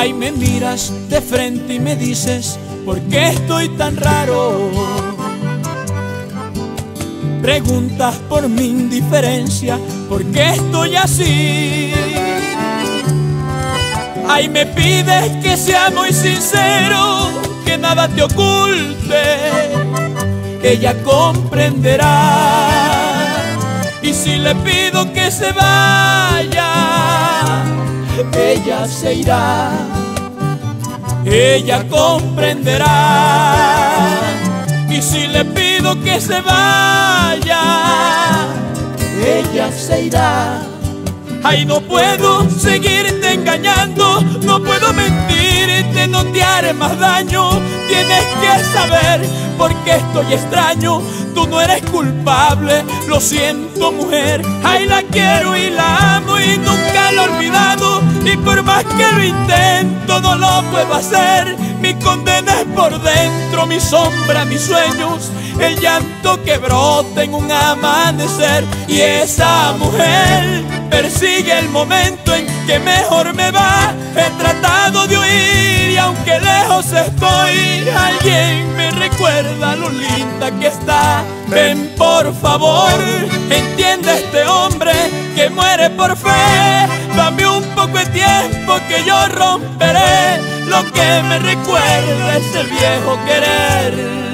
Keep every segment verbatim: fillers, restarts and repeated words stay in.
Ay, me miras de frente y me dices, ¿por qué estoy tan raro? Preguntas por mi indiferencia, ¿por qué estoy así? Ay, me pides que sea muy sincero, que nada te oculte, ella comprenderá. Y si le pido que se vaya, ella se irá, ella comprenderá. Y si le pido que se vaya, ella se irá. Ay, no puedo seguirte engañando, no puedo mentirte, no te haré más daño. Tienes que saber por qué estoy extraño. Tú no eres culpable, lo siento, mujer. Ay, la quiero y la amo y nunca la he olvidado. Y por más que lo intento, no lo puedo hacer. Mi condena es por dentro, mi sombra, mis sueños, el llanto que brota en un amanecer. Y esa mujer persigue el momento en que mejor me va. He tratado de huir y aunque lejos estoy, alguien me recuerda lo linda que está. Ven por favor, entiende a este hombre que muere por fe. Dame un poco de tiempo que yo romperé lo que me recuerda ese viejo querer.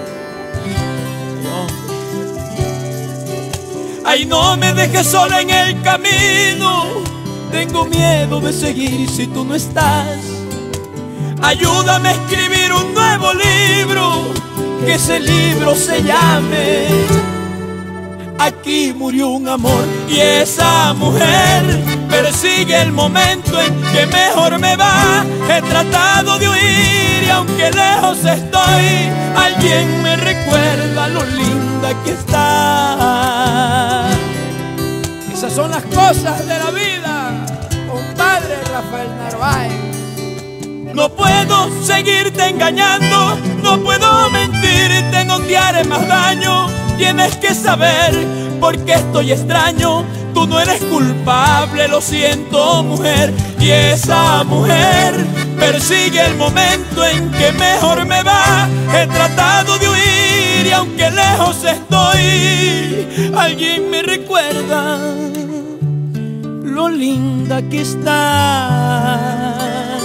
Ay, no me dejes sola en el camino, tengo miedo de seguir si tú no estás. Ayúdame a escribir un nuevo libro, que ese libro se llame Aquí murió un amor. Y esa mujer persigue el momento en que mejor me va. He tratado de huir y aunque lejos estoy, alguien me recuerda lo linda que está. Esas son las cosas de la vida, compadre Rafael Narváez. No puedo seguirte engañando, no puedo mentirte, no te haré más daño. Tienes que saber por qué estoy extraño. Tú no eres culpable, lo siento, mujer. Y esa mujer persigue el momento en que mejor me va. He tratado de huir y aunque lejos estoy, alguien me recuerda lo linda que está.